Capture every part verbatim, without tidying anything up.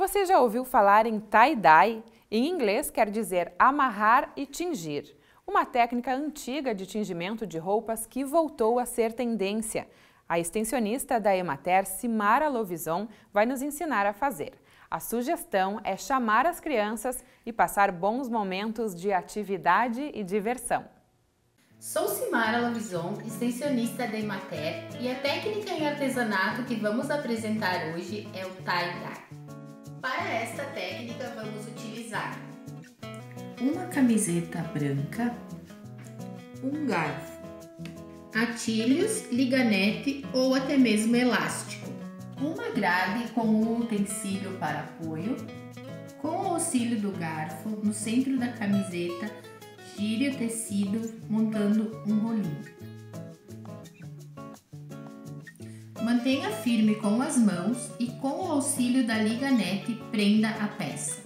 Você já ouviu falar em tie-dye? Em inglês quer dizer amarrar e tingir. Uma técnica antiga de tingimento de roupas que voltou a ser tendência. A extensionista da Emater, Simara Lovison, vai nos ensinar a fazer. A sugestão é chamar as crianças e passar bons momentos de atividade e diversão. Sou Simara Lovison, extensionista da Emater, e a técnica em artesanato que vamos apresentar hoje é o tie-dye. Para esta técnica vamos utilizar uma camiseta branca, um garfo, atilhos, liganete ou até mesmo elástico, uma grade com um utensílio para apoio. Com o auxílio do garfo, no centro da camiseta, gire o tecido montando um rolinho. Mantenha firme com as mãos e com o auxílio da liganete prenda a peça.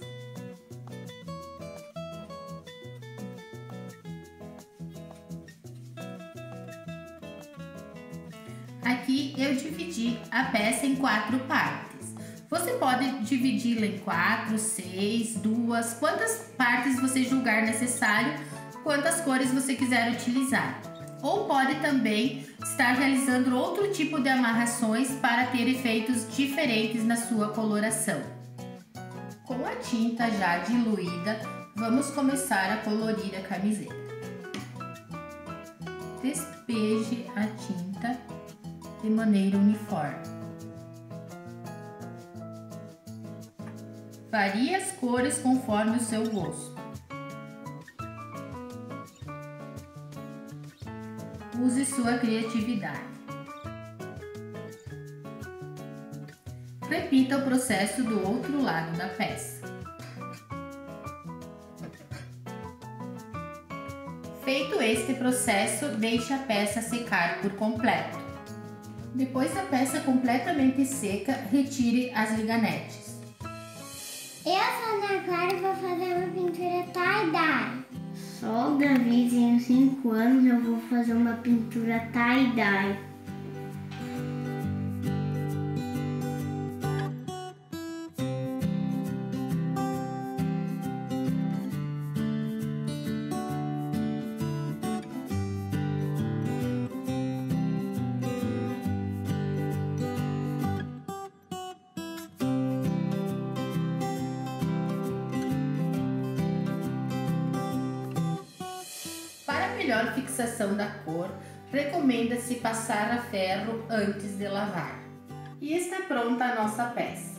Aqui eu dividi a peça em quatro partes. Você pode dividi-la em quatro, seis, duas, quantas partes você julgar necessário, quantas cores você quiser utilizar. Ou pode também estar realizando outro tipo de amarrações para ter efeitos diferentes na sua coloração. Com a tinta já diluída, vamos começar a colorir a camiseta. Despeje a tinta de maneira uniforme. Varie as cores conforme o seu gosto. Use sua criatividade. Repita o processo do outro lado da peça. Feito este processo, deixe a peça secar por completo. Depois da peça completamente seca, retire as liganetes. Eu sou a Ana Clara e vou fazer uma pintura tie-dye. Sou Davi, tenho cinco anos, eu vou fazer uma pintura tie-dye. Para melhor fixação da cor, recomenda-se passar a ferro antes de lavar. E está pronta a nossa peça.